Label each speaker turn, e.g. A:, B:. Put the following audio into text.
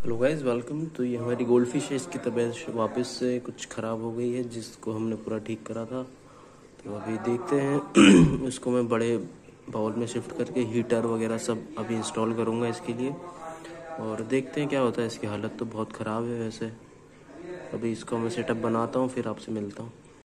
A: Hello guys, welcome. तो ये हमारी गोल्ड फिश है, इसकी तबीयत वापस से कुछ ख़राब हो गई है जिसको हमने पूरा ठीक करा था। तो अभी देखते हैं इसको मैं बड़े बाउल में शिफ्ट करके हीटर वगैरह सब अभी इंस्टॉल करूँगा इसके लिए, और देखते हैं क्या होता है। इसकी हालत तो बहुत ख़राब है वैसे। अभी इसको मैं सेटअप बनाता हूँ, फिर आपसे मिलता हूँ।